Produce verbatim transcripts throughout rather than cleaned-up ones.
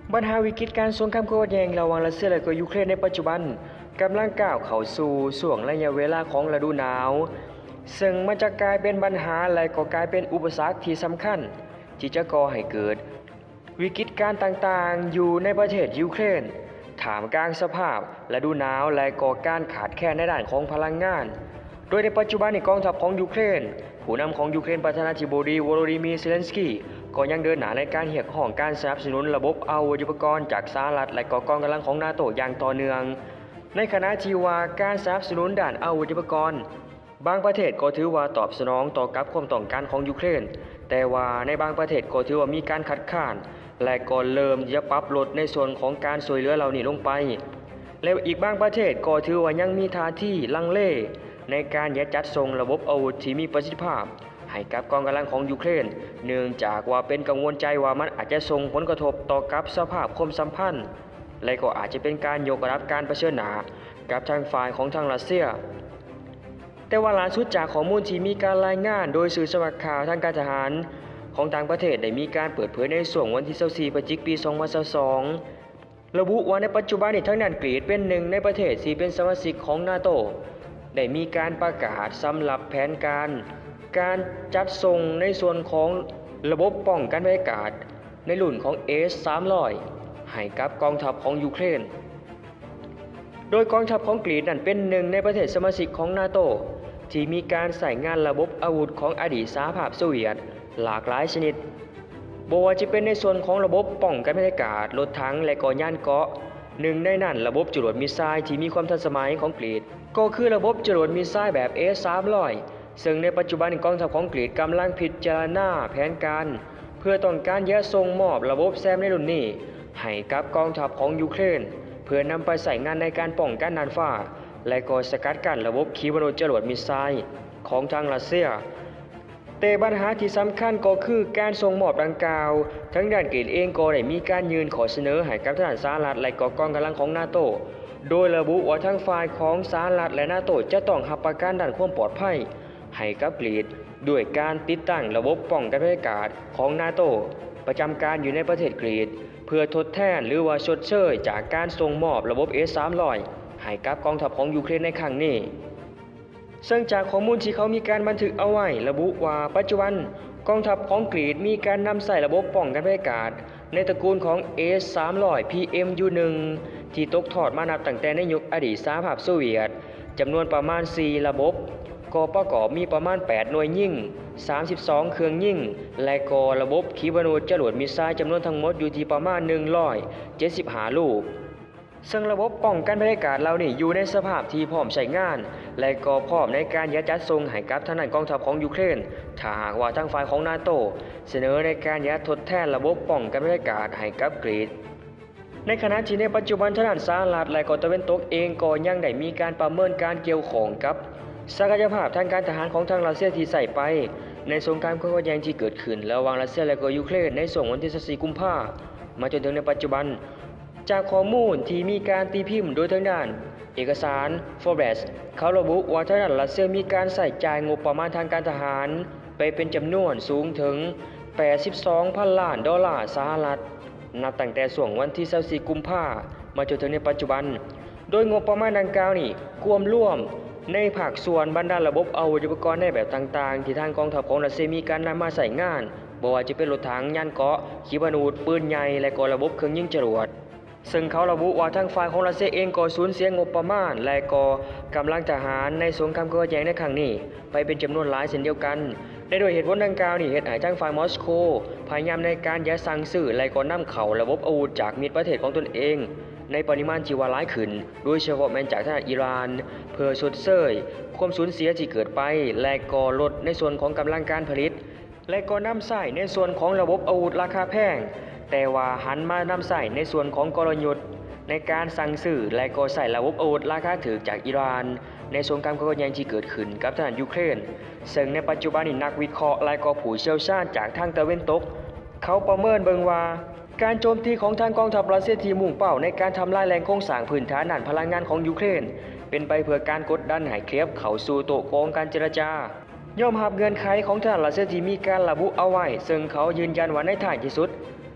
ปัญหาวิกฤตการสงครามขัดแย้งระหว่างรัสเซียและก็ยูเครนในปัจจุบันกำลังก้าวเข้าสู่ช่วงระยะเวลาของฤดูหนาวซึ่งมันจะกลายเป็นปัญหาและก็กลายเป็นอุปสรรคที่สำคัญที่จะก่อให้เกิดวิกฤตการณ์ต่างๆอยู่ในประเทศยูเครนท่ามกลางสภาพฤดูหนาวและก็การขาดแคลนในด้านของพลังงานโดยในปัจจุบันกองทัพของยูเครนผู้นำของยูเครนประธานาธิบดีโวโลดิมีร์เซเลนสกี้ก็ยังเดินหน้าในการเรียกร้องการสนับสนุนระบบอาวุธยุทโธปกรณ์จากสหรัฐและก็กองกำลังของนาโตอย่างต่อเนื่องในขณะที่ว่าการสนับสนุนด้านอาวุธยุทโธปกรณ์บางประเทศก็ถือว่าตอบสนองต่อกับความต้องการของยูเครนแต่ว่าในบางประเทศก็ถือว่ามีการขัดข้านและก็เริ่มจะปรับลดในส่วนของการช่วยเหลือเหล่านี้ลงไปแล้วอีกบางประเทศก็ถือว่ายังมีท่าทีลังเลในการจัดส่งระบบอาวุธที่มีประสิทธิภาพให้กับกองกำลังของยูเครนเนื่องจากว่าเป็นกังวลใจว่ามันอาจจะส่งผลกระทบต่อกับสภาพความสัมพันธ์และก็อาจจะเป็นการยกระดับการเผชิญหน้ากับทางฝ่ายของทางรัสเซียแต่ว่าล่าสุดจากข้อมูลที่มีการรายงานโดยสื่อสำนักข่าวทางการทหารของต่างประเทศได้มีการเปิดเผยในช่วงวันที่ยี่สิบสี่พฤศจิกายนปีสองพันยี่สิบสองระบุว่าในปัจจุบันนี้ทางด้านกรีซเป็นหนึ่งในประเทศที่เป็นสมาชิกของนาโตได้มีการประกาศสำหรับแผนการการจัดส่งในส่วนของระบบป้องกันภัยอากาศในรุ่นของ เอส สามร้อย ให้กับกองทัพของยูเครนโดยกองทัพของกรีซนั้นเป็นหนึ่งในประเทศสมาชิกของนาโตที่มีการใส่งานระบบอาวุธของอดีตสหภาพโซเวียตหลากหลายชนิดบ่ว่าจะเป็นในส่วนของระบบป้องกันภัยอากาศรถถังและก็ยานเกราะหนึ่งในนั้นระบบจรวดมิสไซล์ที่มีความทันสมัยของกรีซก็คือระบบจรวดมิสไซล์แบบ เอส สามร้อย ซึ่งในปัจจุบันกองทัพของกรีซกำลังพิจารณาแผนการเพื่อต้องการจะส่งมอบระบบแซมในรุ่นนี้ให้กับกองทัพของยูเครนเพื่อนำไปใส่งานในการป้องกันน่านฟ้าและก็สกัดกั้นระบบขีปนาวุธจรวดมิสไซล์ของทางรัสเซียแต่ปัญหาที่สำคัญก็คือการส่งมอบดังกล่าวทั้งด้านกรีซเองก็ได้มีการยื่นขอเสนอให้กับทหารสหรัฐและก็กองกำลังของนาโตโดยระบุว่าทั้งฝ่ายของสหรัฐและนาโตจะต้องรับประกันด้านความปลอดภัยให้กับกรีซด้วยการติดตั้งระบบป้องกันภัยอากาศของนาโตประจำการอยู่ในประเทศกรีซเพื่อทดแทนหรือว่าชดเชยจากการส่งมอบระบบ เอส สามร้อย ให้กับกองทัพของยูเครนในครั้งนี้ซึ่งจากข้อมูลที่เขามีการบันทึกเอาไว้ระบุว่าปัจจุบันกองทัพของกรีซมีการนำใส่ระบบป้องกันภัยอากาศในตระกูลของ เอส สามร้อย พี เอ็ม ยู หนึ่ง ที่ตกทอดมานับตั้งแต่ในยุคอดีตสหภาพโซเวียตจำนวนประมาณสี่ระบบก็ประกอบมีประมาณแปดหน่วยยิงสามสิบสองเครื่องยิงและก็ระบบขีปนาวุธจรวดมิสไซล์จำนวนทั้งหมดอยู่ที่ประมาณหนึ่งร้อยเจ็ดสิบห้าลูกซึ่งระบบป้องกันภัยอากาศเหล่านี้อยู่ในสภาพที่พร้อมใช้งานและก็พร้อมในการจัดส่งให้กับทางด้านกองทัพของยูเครนถ้าหากว่าทางฝ่ายของนาโตเสนอในการยัดทดแทนระบบป้องกันภัยอากาศให้กับกรีซในขณะที่ในปัจจุบันทางด้านสหรัฐและก็ตะวันตกเองก็ยังได้มีการประเมินการเกี่ยวข้องกับศักยภาพทางการทหารของทางรัสเซียที่ใส่ไปในสงครามขัดแย้งที่เกิดขึ้นระหว่างรัสเซียและก็ยูเครนในช่วงวันที่สิบสี่กุมภาพันธ์มาจนถึงในปัจจุบันจากข้อมูลที่มีการตีพิมพ์โดยทางด้านเอกสาร Forbes เขาระบุว่าทางด้านรัสเซียมีการใส่จ่ายงบประมาณทางการทหารไปเป็นจำนวนสูงถึงแปดสิบสองพันล้านดอลลาร์สหรัฐนับตั้งแต่ช่วงวันที่ยี่สิบสี่กุมภาพันธ์มาจนถึงในปัจจุบันโดยงบประมาณดังกล่าวนี้รวมรวมในภาคส่วนบรรดาระบบอาวุธยุทโธปกรณ์ในแบบต่างๆที่ทางกองทัพของรัสเซียมีการนำมาใส่งานบ่ว่าจะเป็นรถถังยานเกราะขีปนาวุธปืนใหญ่และก็ระบบเครื่องยิงจรวดซึ่งเขาระบุว่าทางฝ่ายของรัสเซียเองก็สูญเสียงบประมาณและก็กำลังทหารในสงครามขัดแย้งในครั้งนี้ไปเป็นจำนวนหลายเช่นเดียวกันและโดยเหตุผลดังกล่าวนี้เหตุให้ทางฝ่ายมอสโกพยายามในการยัดสั่งซื้อและก็นำเข้าระบบอาวุธจากมิตรประเทศของตนเองในปริมาณที่ว่าหลายขึ้นโดยเฉพาะแม้จากทางอิหร่านเพื่อชดเชยความสูญเสียที่เกิดไปและก็ลดในส่วนของกำลังการผลิตและก็นำใช้ในส่วนของระบบอาวุธราคาแพงแต่ว่าหันมานำใช้ในส่วนของกลยุทธ์ในการสั่งซื้อและก็ใช้ระบบอาวุธราคาถูกจากอิหร่านในสงครามขัดแย้งที่เกิดขึ้นกับทางยูเครนซึ่งในปัจจุบันนี้นักวิเคราะห์และก็ผู้เชี่ยวชาญจากทางตะวันตกเขาประเมินเบิ่งว่าการโจมตีของทางกองทัพรัสเซียที่มุ่งเป้าในการทำลายแหล่งโครงสร้างพื้นฐานด้านพลังงานของยูเครนเป็นไปเพื่อการกดดันให้เคียฟเข้าสู่โต๊ะกลางการเจรจายอมรับเงื่อนไขของทางรัสเซียที่มีการระบุเอาไว้ซึ่งเขายืนยันว่าในท้ายที่สุด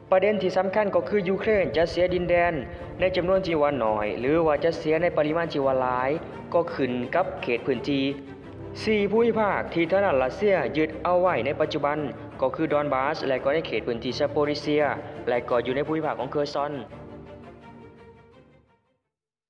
ประเด็นที่สำคัญก็คือยูเครนจะเสียดินแดนในจำนวนที่ว่าน้อยหรือว่าจะเสียในปริมาณที่ว่าหลายก็ขึ้นกับเขตพื้นที่สี่ภูมิภาคที่ทหารรัสเซียยึดเอาไว้ในปัจจุบันก็คือดอนบาสและก็ในเขตพื้นที่ซาโปริเซียและก็อยู่ในภูมิภาคของเคอร์ซอน